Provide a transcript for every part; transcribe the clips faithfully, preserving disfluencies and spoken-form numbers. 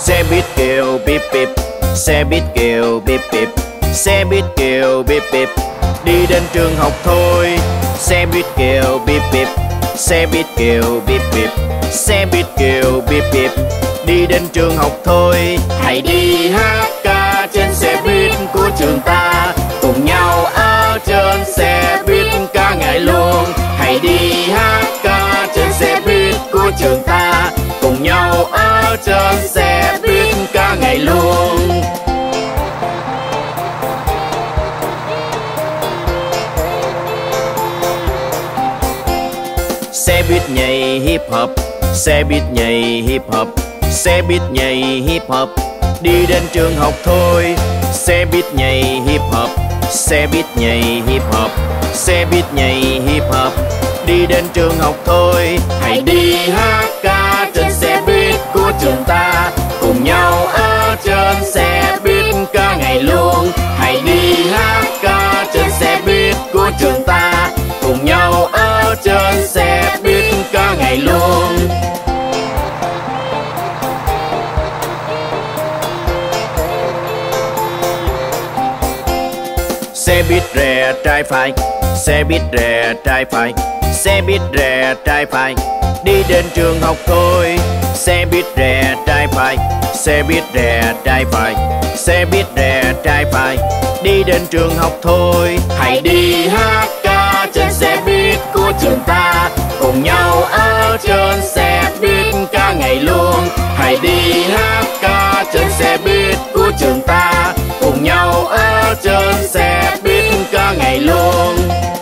Xe buýt kêu bíp bíp, xe buýt kêu bíp bíp, xe buýt kêu bíp bíp, đi đến trường học thôi. Xe buýt kêu bíp bíp, xe buýt kêu bíp bíp, xe buýt kêu bíp bíp, đi đến trường học thôi. Hãy đi hát ca trên xe buýt của trường ta, cùng nhau ở trên xe buýt ca ngày luôn. Hãy đi hát ca trên xe buýt của trường ta, cùng nhau ở trên xe buýt ca ngày luôn. Xe buýt nhảy hip hop, xe buýt nhảy hip hop, xe buýt nhảy hip hop, đi đến trường học thôi. Xe buýt nhảy hip hop, xe buýt nhảy hip hop, xe buýt nhảy hip hop, đi đến trường học thôi. Hãy đi hát ca trên xe buýt của trường ta, cùng nhau ở trên xe buýt ca ngày luôn. Hãy đi hát ca trên xe buýt của trường ta, cùng nhau ở trên xe buýt ca ngày luôn. Xe buýt rẽ trái phải, xe buýt rẽ trái phải, xe buýt rẽ trái phải, đi đến trường học thôi. Xe buýt rẽ trái phải, xe buýt rẽ trái phải, xe buýt rẽ trái phải, đi đến trường học thôi. Hãy đi hát ca trên xe buýt của trường ta, cùng nhau ở trên xe buýt ca ngày luôn. Hãy đi hát ca trên xe buýt của trường ta, cùng nhau ở trên xe buýt ca ngày luôn.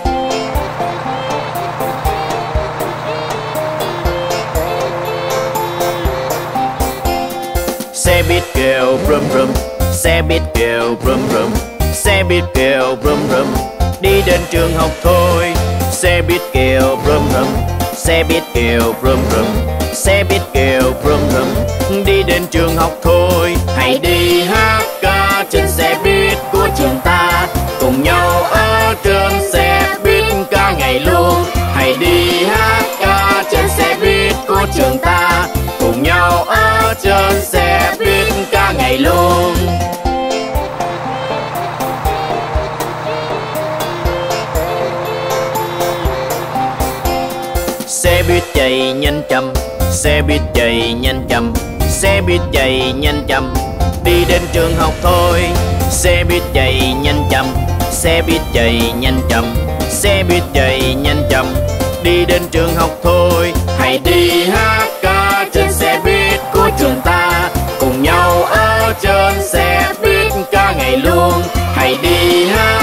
Xe buýt kêu brum brum, xe buýt kêu brum brum, xe buýt kêu brum brum, đi đến trường học thôi. Xe buýt kêu brum brum, xe buýt kêu brum brum, xe buýt kêu brum brum, đi đến trường học thôi. Hãy đi hát ca trên xe buýt của trường ta, cùng nhau ở trên xe buýt ca ngày luôn. Hãy đi hát ca trên xe buýt của trường ta, cùng nhau ở trên xe buýt ca ngày luôn. Xe buýt chạy nhanh chậm, xe buýt chạy nhanh chậm, xe buýt chạy nhanh chậm, đi đến trường học thôi. Xe buýt chạy nhanh chậm, xe buýt chạy nhanh chậm, xe buýt chạy nhanh chậm, đi đến trường học thôi. Hãy đi hát ca trên xe buýt của trường ta, cùng nhau ở trên xe buýt ca ngày luôn. Hãy đi hát